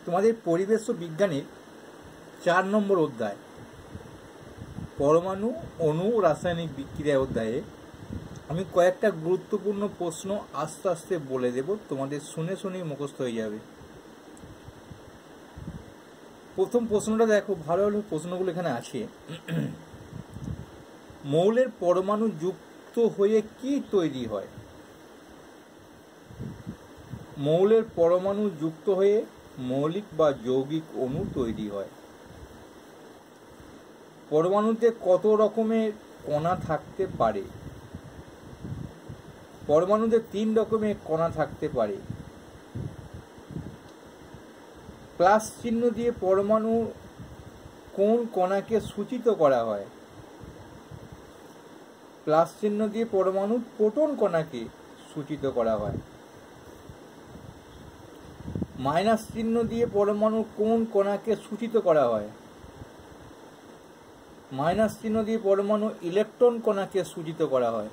তোমাদের পরিবেশ ও বিজ্ঞানের 4 নম্বর অধ্যায় পরমাণু অণু রাসায়নিক বিক্রিয়া অধ্যায়ে আমি কয়েকটা গুরুত্বপূর্ণ প্রশ্ন আস্তে আস্তে বলে দেব, তোমাদের শুনে শুনেই মুখস্থ হয়ে যাবে। প্রথম প্রশ্নটা দেখো, ভালো ভালো প্রশ্নগুলো এখানে আছে। মৌলের পরমাণু যুক্ত হয়ে কি তৈরি হয়? মৌলের পরমাণু যুক্ত হয়ে মৌলিক বা যৌগিক অণু তৈরি হয়। পরমাণুতে কত রকমের কণা থাকতে পারে? পরমাণুতে 3 রকমের কণা থাকতে পারে। প্লাস চিহ্ন দিয়ে পরমাণু কোন কণাকে সূচিত করা হয়? প্লাস চিহ্ন দিয়ে পরমাণু প্রোটন কণাকে সূচিত করা হয়। মাইনাস চিহ্ন দিয়ে পরমাণু কোন কণাকে সূচিত করা হয়? মাইনাস চিহ্ন দিয়ে পরমাণু ইলেকট্রন কণাকে সূচিত করা হয়।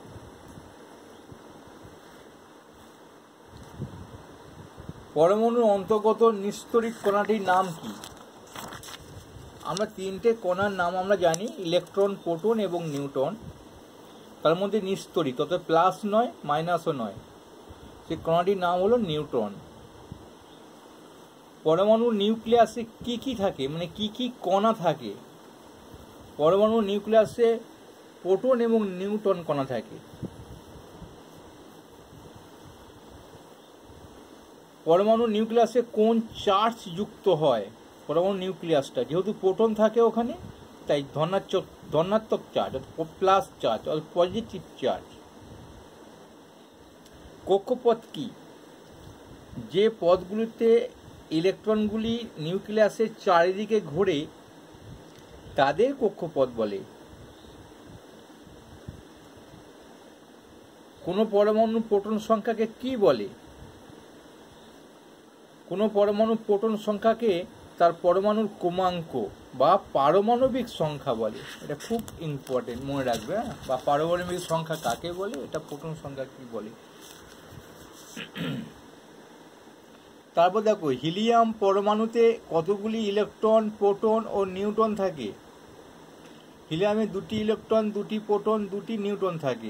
পরমাণুর অন্তর্গত নিস্তড়িত কণাটির নাম কি? আমরা 3টে কণার নাম আমরা জানি, ইলেকট্রন, প্রোটন এবং নিউট্রন। তার মধ্যে নিস্তড়িত, তবে প্লাস নয় মাইনাসও নয়, সেই কণাটির নাম হলো নিউট্রন। পরমাণুর নিউক্লিয়াসে কি কি থাকে, মানে কি কি কণা থাকে? পরমাণুর নিউক্লিয়াসে প্রোটন এবং নিউট্রন কণা থাকে। পরমাণুর নিউক্লিয়াসে কোন চার্জ যুক্ত হয়? পরমাণু নিউক্লিয়াসটা যেহেতু প্রোটন থাকে ওখানে, তাই ধনাত্মক charge, plus charge, positive charge. কক্ষপথ কি? যে পথগুলিতে ইলেকট্রনগুলি নিউক্লিয়াসের চারিদিকে ঘোরে তাদের কক্ষপথ বলে। কোন পরমাণুর প্রোটন সংখ্যাকে কি বলে? কোন পরমাণুর প্রোটন সংখ্যাকে তার পরমাণুর ক্রমাঙ্ক বা পারমাণবিক সংখ্যা বলে। এটা খুব ইম্পর্টেন্ট, মনে রাখবে। বা পারমাণবিক সংখ্যা কাকে বলে, এটা প্রোটন সংখ্যা কি বলে। তারপর দেখো, হিলিয়াম পরমাণুতে কতগুলি ইলেকট্রন, প্রোটন ও নিউট্রন থাকে? হিলিয়ামে 2টি ইলেকট্রন, 2টি প্রোটন, 2টি নিউট্রন থাকে।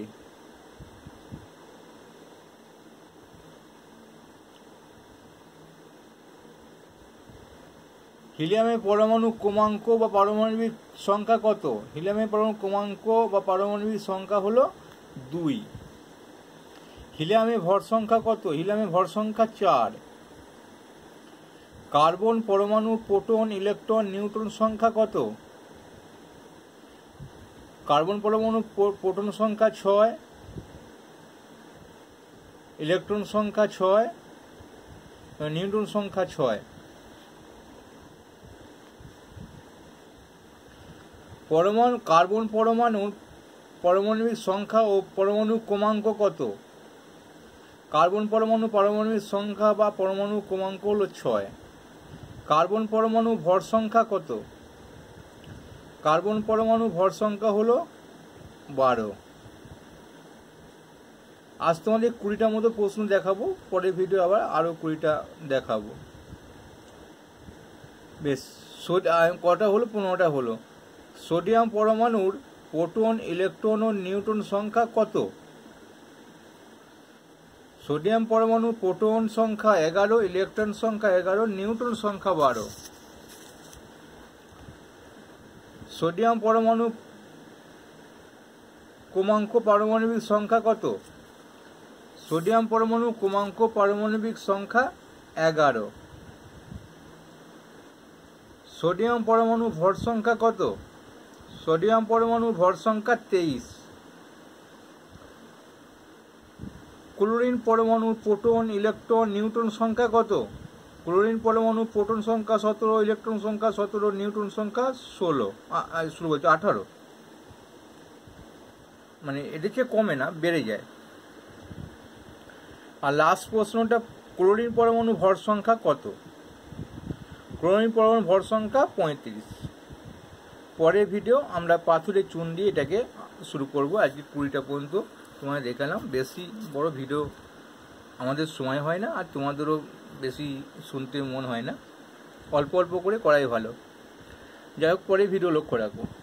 হিলিয়ামের পরমাণু ক্রমাঙ্ক বা পারমাণবিক সংখ্যা কত? হিলিয়ামের পরমাণু ক্রমাঙ্ক বা পারমাণবিক সংখ্যা হলো 2। হিলিয়ামের ভর সংখ্যা কত? হিলিয়ামের ভর সংখ্যা 4। কার্বন পরমাণু প্রোটন, ইলেকট্রন, নিউট্রন সংখ্যা কত? কার্বন পরমাণু প্রোটন সংখ্যা 6, ইলেকট্রন সংখ্যা 6, নিউট্রন সংখ্যা 6। কার্বন পরমাণুর পারমাণবিক সংখ্যা ও পরমাণু ক্রমাঙ্ক কত? কার্বন পরমাণু পারমাণবিক সংখ্যা বা পরমাণু ক্রমাঙ্ক হলো 6। কার্বন পরমাণু ভর সংখ্যা কত? কার্বন পরমাণু ভর সংখ্যা হলো 12। আজ তোমাদের 20টার মতো প্রশ্ন দেখাবো, পরের ভিডিও আবার আরো 20টা দেখাবো। বেশ, কটা হলো? 15টা হলো। সোডিয়াম পরমাণুর প্রোটন, ইলেকট্রন ও নিউট্রন সংখ্যা কত? সোডিয়াম পরমাণু প্রোটন সংখ্যা 11, ইলেকট্রন সংখ্যা 11, নিউট্রন সংখ্যা 12। সোডিয়াম পরমাণু ক্রমাঙ্ক পারমাণবিক সংখ্যা কত? সোডিয়াম পরমাণু ক্রমাঙ্ক পারমাণবিক সংখ্যা 11। সোডিয়াম পরমাণু ভর সংখ্যা কত? সোডিয়াম পরমাণু ভর সংখ্যা 23। ক্লোরিন পরমাণু প্রোটন, ইলেকট্রন, নিউট্রন সংখ্যা কত? ক্লোরিন পরমাণু প্রোটন সংখ্যা 17, ইলেকট্রন সংখ্যা 17, নিউট্রন সংখ্যা 18। মানে এটা চেয়ে কমে না, বেড়ে যায়। আর লাস্ট প্রশ্নটা, ক্লোরিন পরমাণু ভর সংখ্যা কত? ক্লোরিন পরমাণু ভর সংখ্যা 35। পরের ভিডিও আমরা পাথরের চুন দিয়ে এটাকে শুরু করব। আজকে 20টা পর্যন্ত তোমাদের দেখালাম। বেশি বড় ভিডিও আমাদের সময় হয় না, আর তোমাদেরও বেশি শুনতে মন হয় না। অল্প অল্প করে করাই ভালো। যাই হোক, পরে ভিডিও লক্ষ্য রাখো।